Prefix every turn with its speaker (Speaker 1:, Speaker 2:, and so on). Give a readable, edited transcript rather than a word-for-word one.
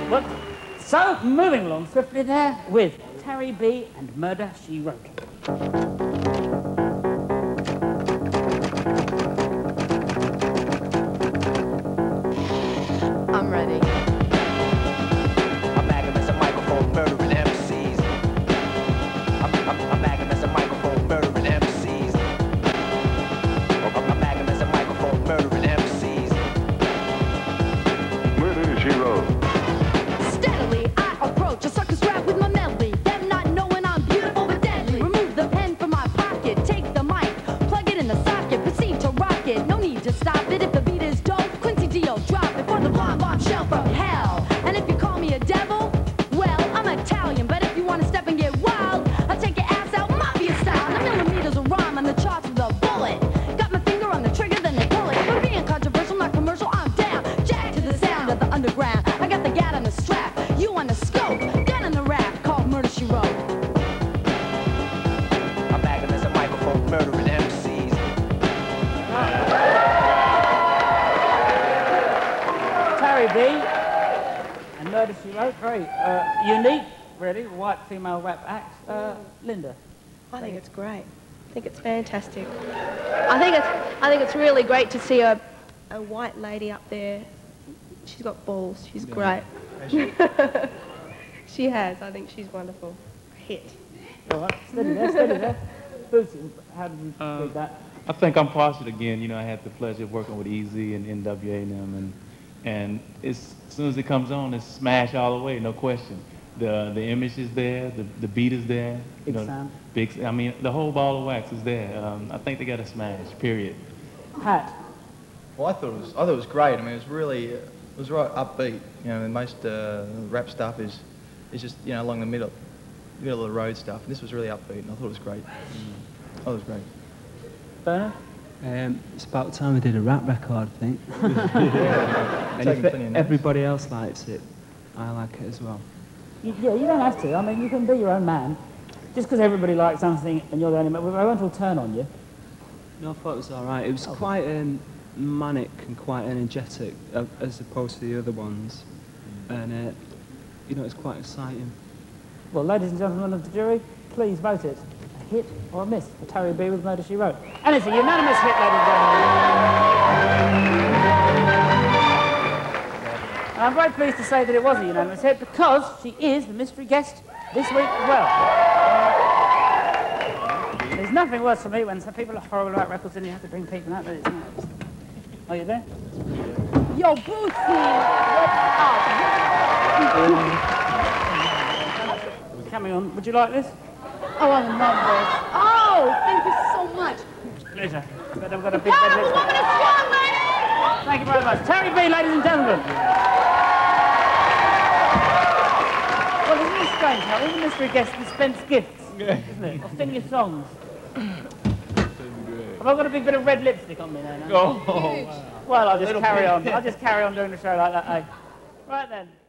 Speaker 1: Well, so, moving along swiftly there with Tairrie B and Murder, She Wrote.
Speaker 2: I'm ready.
Speaker 3: I'm acting as a microphone, murdering MCs. I'm acting as a microphone, murdering MCs. I'm acting as a microphone, murdering MCs.
Speaker 4: Murder, She Wrote.
Speaker 2: Steadily, I approach a sucker's rap with my melody. Them not knowing I'm beautiful but deadly. Remove the pen from my pocket, take the mic, plug it in the socket, proceed to rock it. No need to stop it if the beat is dope. Quincy Dio, drop it for the blonde bombshell from hell. And if you call me a devil, well, I'm Italian. But if you want to step and get wild, I'll take your ass out mafia style. The millimeters of rhyme on the charts with a bullet. Got my finger on the trigger, then they pull it. For being controversial, not commercial, I'm down. Jack to the sound of the underground. I got the gat on the strap, you on the scope. Down in the rap called Murder, She Wrote.
Speaker 3: I'm acting as a microphone, murdering MCs.
Speaker 1: Tairrie B and Murder, She Wrote. Very unique, really, white female rap act. Linda.
Speaker 5: I think it's great. I think it's fantastic. I think it's really great to see a white lady up there. She's got balls. She's great. She has. I think she's wonderful. Hit.
Speaker 1: All right, steady there, steady there. Bootsey, how did you read that?
Speaker 6: I think I'm partial again. You know, I had the pleasure of working with Easy and NWA and them, and as soon as it comes on, it's smash all the way, no question. The image is there, the beat is there.
Speaker 1: Big sound.
Speaker 6: I mean, the whole ball of wax is there. I think they got a smash. Period.
Speaker 1: Hat.
Speaker 7: Well, I thought it was great. I mean, it was really, it was right upbeat. You know, and most rap stuff is just, you know, along the middle of the road stuff. And this was really upbeat, and I thought it was great. I thought it was great.
Speaker 1: Bernard?
Speaker 8: It's about time we did a rap record, I think. And if everybody else likes it, I like it as well.
Speaker 1: Yeah, you don't have to. I mean, you can be your own man. Just because everybody likes something and you're the only man, I won't turn on you.
Speaker 8: No, I thought it was all right. It was quite manic and quite energetic as opposed to the other ones. And, you know, it's quite exciting.
Speaker 1: Well, ladies and gentlemen of the jury, please vote it. A hit or a miss for Tairrie B with Murder, She Wrote. And it's a unanimous hit, ladies and gentlemen. And I'm very pleased to say that it was a unanimous hit because she is the mystery guest this week as well. There's nothing worse for me when some people are horrible about records and you have to bring people out. Are you there?
Speaker 2: Yo, Bootsey, what's up?
Speaker 1: Coming on. Would you like this?
Speaker 2: Oh, I love this. Oh, thank you so much.
Speaker 1: Pleasure. But I've got a big red lipstick. Thank you very much. Tairrie B, ladies and gentlemen. Well, isn't it strange how even mystery guests dispense gifts, isn't it? Or sing your songs. Have I got a big bit of red lipstick on me now?
Speaker 6: Oh,
Speaker 1: Well, I'll just carry on. I'll just carry on doing the show like that, eh? Right then.